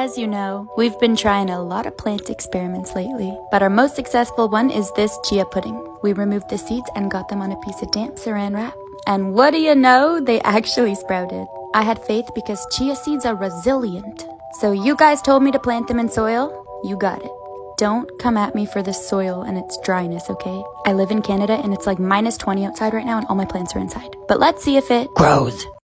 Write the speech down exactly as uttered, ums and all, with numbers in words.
As you know, we've been trying a lot of plant experiments lately, but our most successful one is this chia pudding. We removed the seeds and got them on a piece of damp saran wrap. And what do you know? They actually sprouted. I had faith because chia seeds are resilient. So you guys told me to plant them in soil? You got it. Don't come at me for the soil and its dryness, okay? I live in Canada and it's like minus twenty outside right now and all my plants are inside. But let's see if it grows.